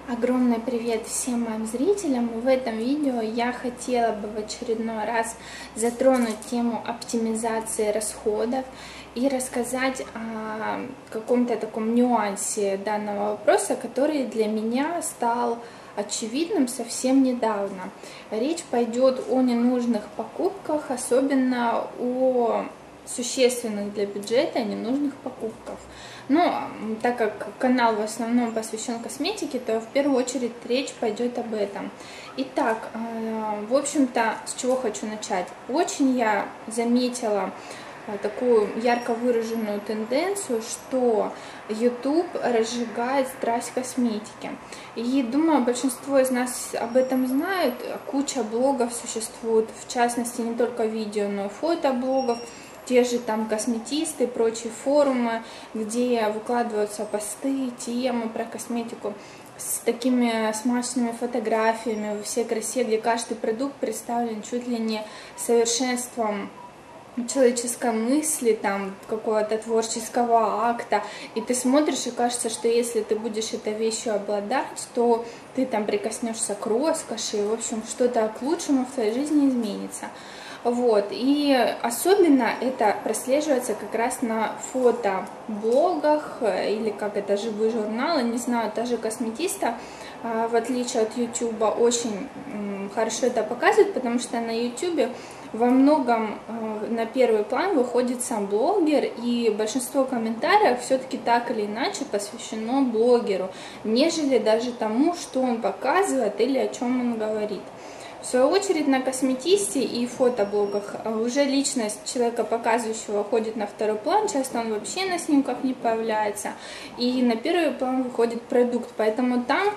Огромный привет всем моим зрителям! В этом видео я хотела бы в очередной раз затронуть тему оптимизации расходов и рассказать о каком-то таком нюансе данного вопроса, который для меня стал очевидным совсем недавно. Речь пойдет о ненужных покупках, особенно о существенных для бюджета ненужных покупках. Но так как канал в основном посвящен косметике, то в первую очередь речь пойдет об этом. Итак, в общем-то, с чего хочу начать. Очень я заметила такую ярко выраженную тенденцию, что YouTube разжигает страсть к косметике. И думаю, большинство из нас об этом знают. Куча блогов существует, в частности, не только видео, но и фотоблогов. Те же там косметисты, прочие форумы, где выкладываются посты, темы про косметику с такими смачными фотографиями во всей красе, где каждый продукт представлен чуть ли не совершенством человеческой мысли, там какого-то творческого акта, и ты смотришь, и кажется, что если ты будешь этой вещью обладать, то ты там прикоснешься к роскоши, и, в общем, что-то к лучшему в твоей жизни изменится. Вот, и особенно это прослеживается как раз на фотоблогах, или как это, живые журналы, не знаю, даже косметиста, в отличие от YouTube, очень хорошо это показывает, потому что на YouTube во многом на первый план выходит сам блогер, и большинство комментариев все-таки так или иначе посвящено блогеру, нежели даже тому, что он показывает или о чем он говорит. В свою очередь на косметисте и фотоблогах уже личность человека, показывающего, ходит на второй план, часто он вообще на снимках не появляется, и на первый план выходит продукт, поэтому там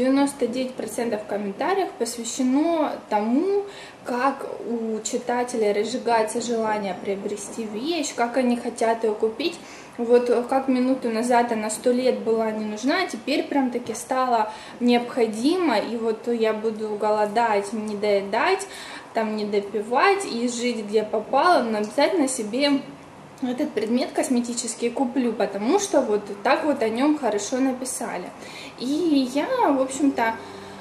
99% комментариев посвящено тому, как у читателей разжигается желание приобрести вещь, как они хотят ее купить. Вот как минуту назад она 100 лет была не нужна, а теперь прям таки стала необходима, и вот я буду голодать, не доедать, там не допивать и жить где попало, но обязательно себе этот предмет косметический куплю, потому что вот так вот о нем хорошо написали. И я, в общем-то,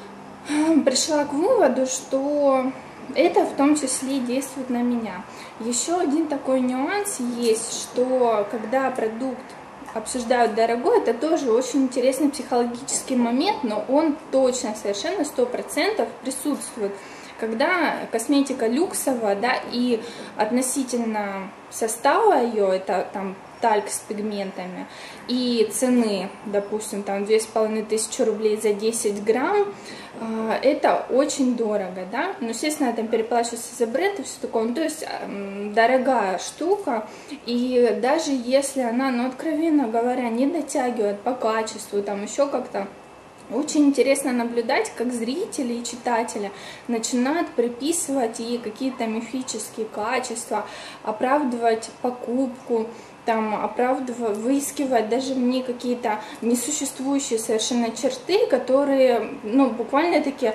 пришла к выводу, что это в том числе действует на меня. Еще один такой нюанс есть, что когда продукт обсуждают дорогой, это тоже очень интересный психологический момент, но он точно, совершенно 100% присутствует. Когда косметика люксовая, да, и относительно состава ее, это там тальк с пигментами, и цены, допустим, там 2500 рублей за 10 грамм, это очень дорого, да, но, естественно, там переплачивается за бренд и все такое, ну, то есть дорогая штука, и даже если она, ну, откровенно говоря, не дотягивает по качеству, там еще как-то, очень интересно наблюдать, как зрители и читатели начинают приписывать ей какие-то мифические качества, оправдывать покупку, там, оправдывать, выискивать даже мне какие-то несуществующие совершенно черты, которые, ну, буквально-таки,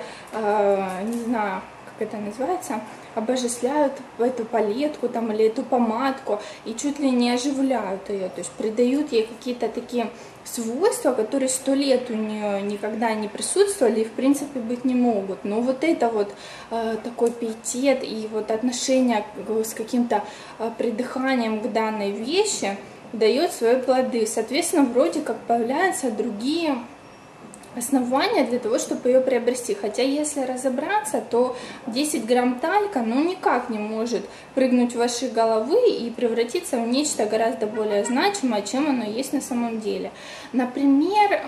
не знаю, как это называется, обожествляют эту палетку там, или эту помадку и чуть ли не оживляют ее, то есть придают ей какие-то такие свойства, которые 100 лет у нее никогда не присутствовали и в принципе быть не могут. Но вот это вот такой пиетет и вот отношение с каким-то придыханием к данной вещи дает свои плоды. Соответственно, вроде как появляются другие основания для того, чтобы ее приобрести. Хотя, если разобраться, то 10 грамм талька, ну, никак не может прыгнуть в ваши головы и превратиться в нечто гораздо более значимое, чем оно есть на самом деле. Например,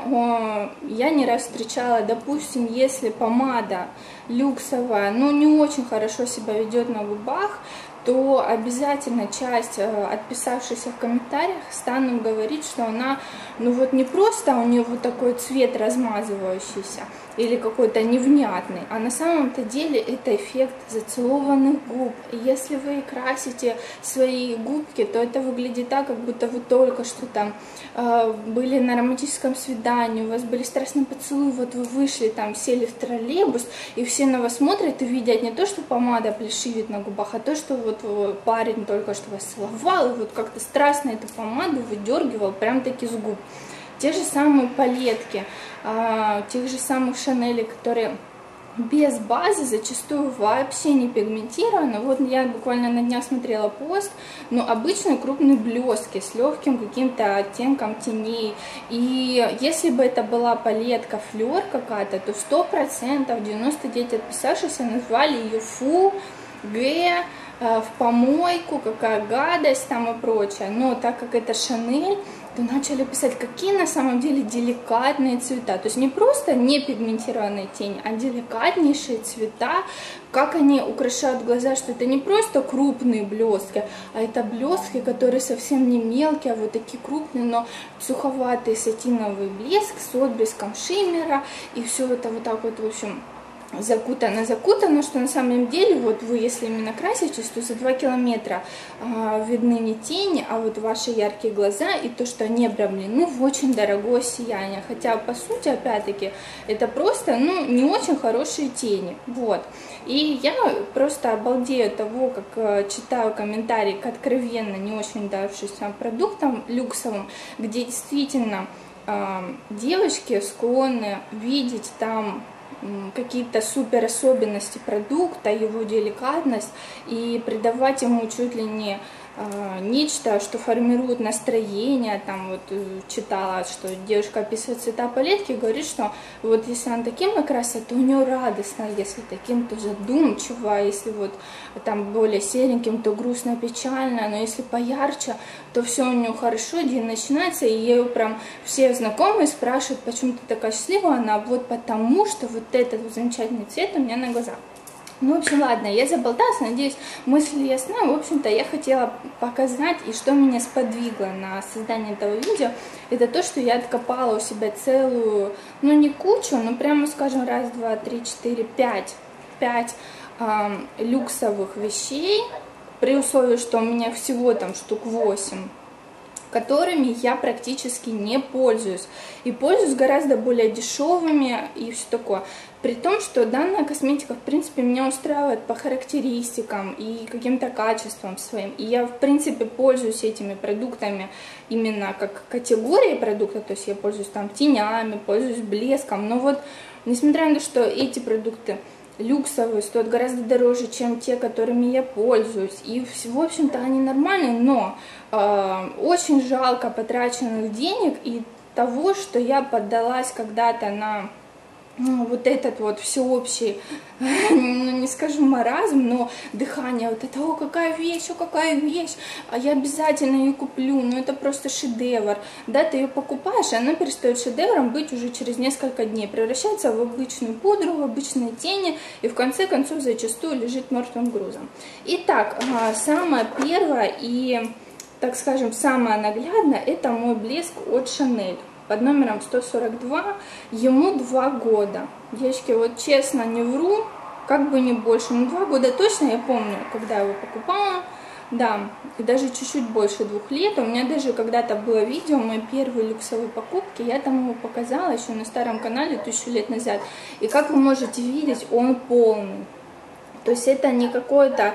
я не раз встречала, допустим, если помада люксовая, ну, не очень хорошо себя ведет на губах, то обязательно часть отписавшихся в комментариях станут говорить, что она, ну вот не просто у нее вот такой цвет размазывающийся или какой-то невнятный, а на самом-то деле это эффект зацелованных губ. И если вы красите свои губки, то это выглядит так, как будто вы только что там были на романтическом свидании, у вас были страстные поцелуи, вот вы вышли там, сели в троллейбус, и все на вас смотрят и видят не то, что помада плешивит на губах, а то, что вот парень только что вас целовал, и вот как-то страстно эту помаду выдергивал прям таки с губ. те же самые палетки, тех же самых Шанелей, которые без базы, зачастую вообще не пигментированы. Вот я буквально на днях смотрела пост, но обычно крупные блески с легким каким-то оттенком теней. И если бы это была палетка флёр какая-то, то 100%, 99 отписавшихся назвали ее фу, г, в помойку, какая гадость там и прочее. Но так как это Шанель, то начали писать, какие на самом деле деликатные цвета. То есть не просто не пигментированные тени, а деликатнейшие цвета, как они украшают глаза, что это не просто крупные блески, а это блески, которые совсем не мелкие, а вот такие крупные, но суховатый сатиновый блеск с отблеском шиммера, и все это вот так вот, в общем, закутано, что на самом деле, вот вы, если именно краситесь, то за 2 километра видны не тени, а вот ваши яркие глаза и то, что они обрамлены в очень дорогое сияние. Хотя, по сути, опять-таки, это просто, ну, не очень хорошие тени, вот. И я просто обалдею от того, как читаю комментарии к откровенно не очень давшимся продуктам люксовым, где действительно девочки склонны видеть там какие-то супер особенности продукта, его деликатность, и придавать ему чуть ли не нечто, что формирует настроение. Там вот читала, что девушка описывает цвета палетки, говорит, что вот если она таким накрасит, то у нее радостно, если таким, то задумчиво, если вот там более сереньким, то грустно, печально, но если поярче, то все у нее хорошо, день начинается, и ее прям все знакомые спрашивают, почему ты такая счастливая, она вот потому, что вот этот вот замечательный цвет у меня на глазах. Ну, в общем, ладно, я заболталась, надеюсь, мысли ясна. В общем-то, я хотела показать, и что меня сподвигло на создание этого видео, это то, что я откопала у себя целую, ну, не кучу, но прямо, скажем, раз, два, три, четыре, пять люксовых вещей, при условии, что у меня всего там штук 8, которыми я практически не пользуюсь. И пользуюсь гораздо более дешевыми и все такое. При том, что данная косметика, в принципе, меня устраивает по характеристикам и каким-то качествам своим. И я, в принципе, пользуюсь этими продуктами именно как категорией продукта. То есть я пользуюсь там тенями, пользуюсь блеском. Но вот, несмотря на то, что эти продукты люксовые стоят гораздо дороже, чем те, которыми я пользуюсь. И, в общем-то, они нормальные, но очень жалко потраченных денег и того, что я поддалась когда-то на вот этот вот всеобщий, ну, не скажу маразм, но дыхание, вот это, о, какая вещь, а я обязательно ее куплю, ну, это просто шедевр, да, ты ее покупаешь, и она перестает шедевром быть уже через несколько дней, превращается в обычную пудру, в обычные тени, и в конце концов зачастую лежит мертвым грузом. Итак, самое первое и, так скажем, самое наглядное, это мой блеск от Шанель. Под номером 142, ему 2 года. Девочки, вот честно, не вру, как бы не больше, но 2 года точно, я помню, когда я его покупала, да, и даже чуть-чуть больше 2 лет. У меня даже когда-то было видео, мои первые люксовые покупки, я там его показала еще на старом канале 1000 лет назад. И как вы можете видеть, он полный. То есть это не какое-то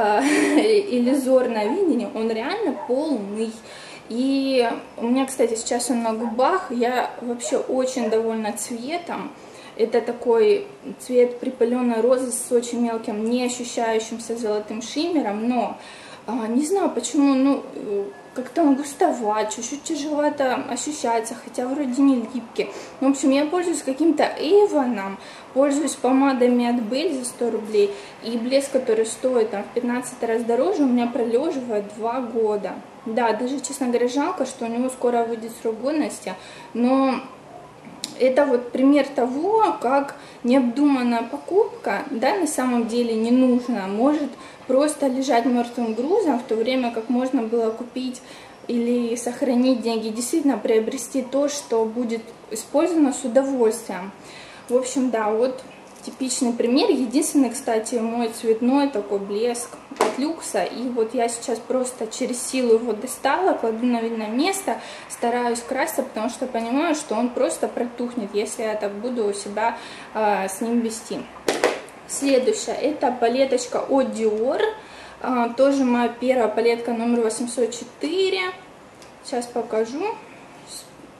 иллюзорное видение, он реально полный. И у меня, кстати, сейчас он на губах, я вообще очень довольна цветом. Это такой цвет припыленной розы с очень мелким, не ощущающимся золотым шиммером, но не знаю почему, ну, как-то он густоват, чуть-чуть тяжеловато ощущается, хотя вроде не липкий. В общем, я пользуюсь каким-то Эйвоном, пользуюсь помадами от Бель за 100 рублей, и блеск, который стоит там в 15 раз дороже, у меня пролеживает 2 года. Да, даже, честно говоря, жалко, что у него скоро выйдет срок годности, но это вот пример того, как необдуманная покупка, да, на самом деле не нужна, может просто лежать мертвым грузом, в то время как можно было купить или сохранить деньги, действительно приобрести то, что будет использовано с удовольствием. В общем, да, вот типичный пример. Единственный, кстати, мой цветной такой блеск от люкса. И вот я сейчас просто через силу его достала, кладу на видное место, стараюсь краситься, потому что понимаю, что он просто протухнет, если я так буду у себя с ним вести. Следующая, это палеточка от Dior. Тоже моя первая палетка номер 804. Сейчас покажу.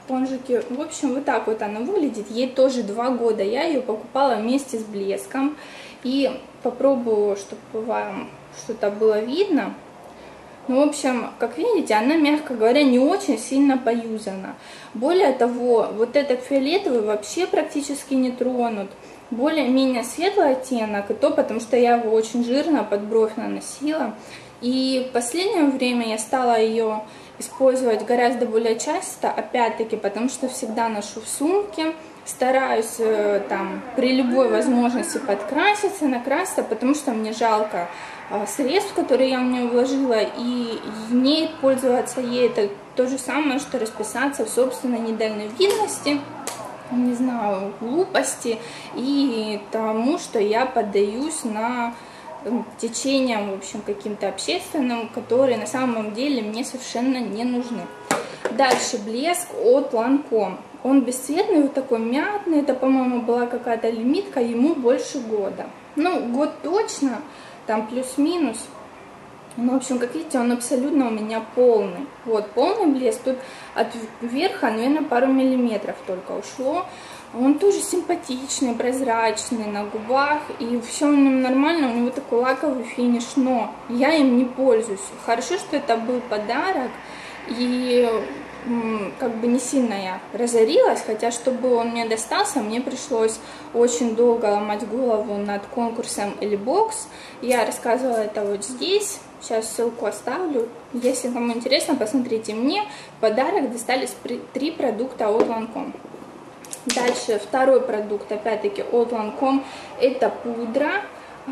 спонжики. В общем, вот так вот она выглядит. Ей тоже 2 года. Я ее покупала вместе с блеском. И попробую, чтобы вам что-то было видно. Ну, в общем, как видите, она, мягко говоря, не очень сильно поюзана. Более того, вот этот фиолетовый вообще практически не тронут. Более-менее светлый оттенок, и то потому что я его очень жирно под бровь наносила. И в последнее время я стала ее использовать гораздо более часто, опять-таки, потому что всегда ношу в сумке. Стараюсь там при любой возможности подкраситься, накраситься, потому что мне жалко средств, которые я в нее вложила, и не пользоваться ей это то же самое, что расписаться в собственной недальновидности, не знаю, глупости и тому, что я поддаюсь на течениям, в общем, каким-то общественным, которые на самом деле мне совершенно не нужны. Дальше блеск от Lancome. Он бесцветный, вот такой мятный, это, по-моему, была какая-то лимитка, ему больше года. Ну, год точно, там плюс-минус. Ну, в общем, как видите, он абсолютно у меня полный. Вот, полный блеск, тут от верха, наверное, пару миллиметров только ушло. Он тоже симпатичный, прозрачный на губах, и все у него нормально, у него такой лаковый финиш, но я им не пользуюсь. Хорошо, что это был подарок, и как бы не сильно я разорилась, хотя чтобы он мне достался, мне пришлось очень долго ломать голову над конкурсом Elebox. Я рассказывала это вот здесь, сейчас ссылку оставлю, если кому интересно, посмотрите. Мне в подарок достались 3 продукта от Lancome. Дальше второй продукт, опять-таки от Lancome, это пудра.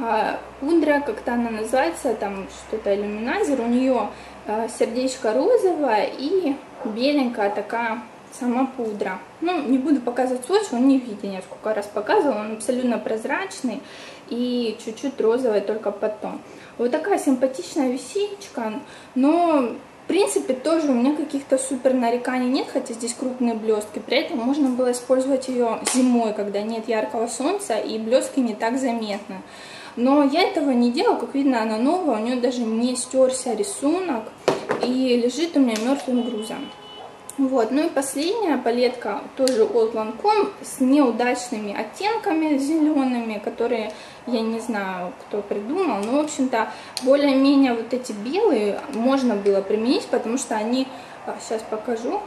Пудра, как-то она называется, там что-то иллюминайзер, у нее сердечко розовое и беленькая такая сама пудра. Ну, не буду показывать сводч, он не виден, я сколько раз показывала, он абсолютно прозрачный и чуть-чуть розовый только потом. Вот такая симпатичная висичка, но в принципе тоже у меня каких-то супер нареканий нет, хотя здесь крупные блестки. При этом можно было использовать ее зимой, когда нет яркого солнца и блестки не так заметны. Но я этого не делала, как видно, она новая, у нее даже не стерся рисунок и лежит у меня мертвым грузом. Вот, ну и последняя палетка тоже от Lancome с неудачными оттенками зелеными, которые я не знаю, кто придумал, но в общем-то более-менее вот эти белые можно было применить, потому что они, сейчас покажу,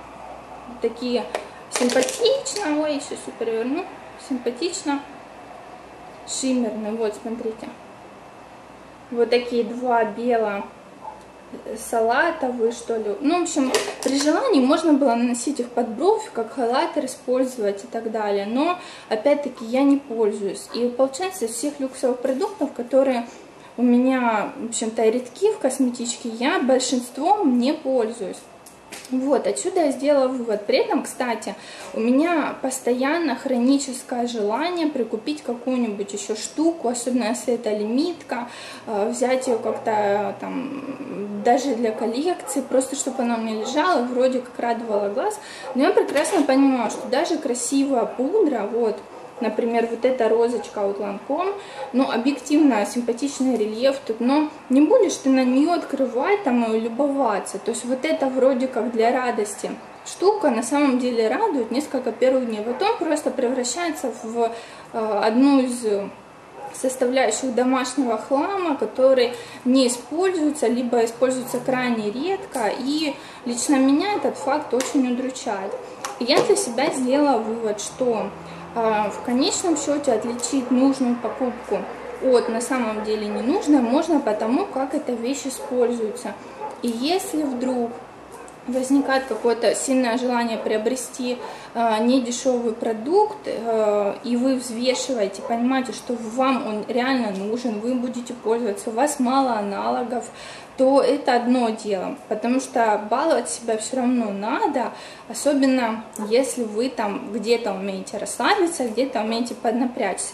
такие симпатично, ой, сейчас я переверну, симпатично шиммерные, вот смотрите, вот такие 2 бело салатовые, что ли. Ну, в общем, при желании можно было наносить их под бровь, как хайлайтер использовать и так далее. Но, опять-таки, я не пользуюсь. И получается, из всех люксовых продуктов, которые у меня, в общем-то, редки в косметичке, я большинством не пользуюсь. Вот, отсюда я сделала вывод. При этом, кстати, у меня постоянно хроническое желание прикупить какую-нибудь еще штуку, особенно если это лимитка, взять ее как-то там, даже для коллекции, просто чтобы она у меня лежала, вроде как радовала глаз. Но я прекрасно понимаю, что даже красивая пудра, вот, например, вот эта розочка от Lancome, ну, объективно симпатичный рельеф тут, но не будешь ты на нее открывать там и любоваться. То есть вот это вроде как для радости штука на самом деле радует несколько первых дней. Потом просто превращается в одну из составляющих домашнего хлама, который не используется, либо используется крайне редко. И лично меня этот факт очень удручает. И я для себя сделала вывод, что в конечном счете отличить нужную покупку от на самом деле ненужной можно по тому, как эта вещь используется. И если вдруг возникает какое-то сильное желание приобрести недешевый продукт, и вы взвешиваете, понимаете, что вам он реально нужен, вы будете пользоваться, у вас мало аналогов, то это одно дело, потому что баловать себя все равно надо, особенно если вы там где-то умеете расслабиться, где-то умеете поднапрячься.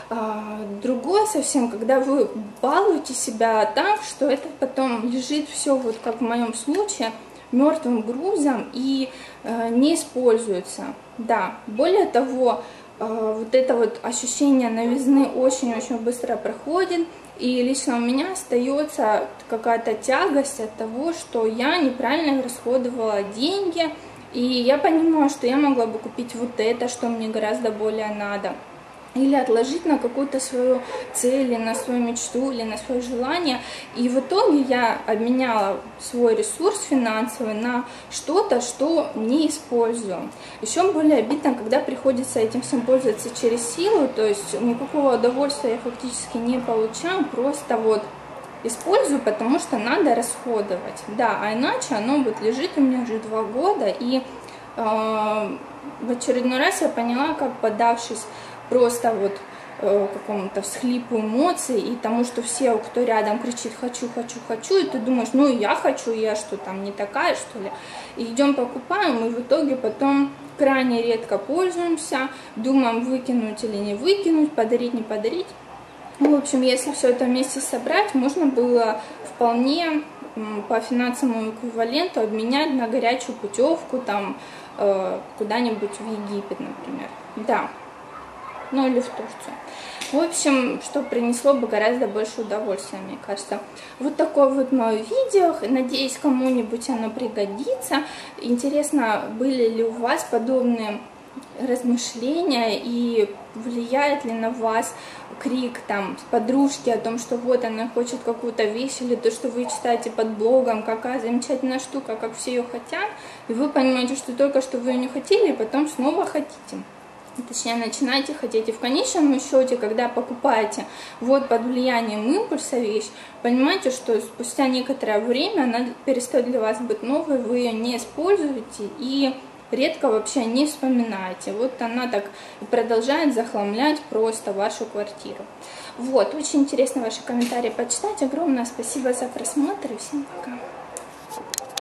Другое совсем, когда вы балуете себя так, что это потом лежит все, вот как в моем случае, мертвым грузом и не используется. Да, более того, вот это вот ощущение новизны очень-очень быстро проходит, и лично у меня остается какая-то тягость от того, что я неправильно расходовала деньги, И я понимаю, что я могла бы купить вот это, что мне гораздо более надо. Или отложить на какую-то свою цель, или на свою мечту, или на свое желание. И в итоге я обменяла свой ресурс финансовый на что-то, что не использую. Еще более обидно, когда приходится этим всем пользоваться через силу, то есть никакого удовольствия я фактически не получаю, просто вот использую, потому что надо расходовать. Да, а иначе оно вот лежит у меня уже 2 года, и в очередной раз я поняла, как, поддавшись просто вот какому-то всхлипу эмоций и тому, что все, кто рядом кричит «хочу, хочу, хочу», и ты думаешь, ну и я хочу, я что там не такая, что ли? И идем покупаем, и в итоге потом крайне редко пользуемся, думаем, выкинуть или не выкинуть, подарить, не подарить. В общем, если все это вместе собрать, можно было вполне по финансовому эквиваленту обменять на горячую путевку там куда-нибудь в Египет, например. Да. Ну или в Турцию. В общем, что принесло бы гораздо больше удовольствия, мне кажется. Вот такое вот мое видео. Надеюсь, кому-нибудь оно пригодится. Интересно, были ли у вас подобные размышления и влияет ли на вас крик там подружки о том, что вот она хочет какую-то вещь, или то, что вы читаете под блогом, какая замечательная штука, как все ее хотят, и вы понимаете, что только что вы ее не хотели, и потом снова хотите. Точнее, начинаете хотеть. И в конечном счете, когда покупаете вот под влиянием импульса вещь, понимаете, что спустя некоторое время она перестает для вас быть новой, вы ее не используете и редко вообще не вспоминаете. Вот она так продолжает захламлять просто вашу квартиру. Вот, очень интересно ваши комментарии почитать. Огромное спасибо за просмотр и всем пока.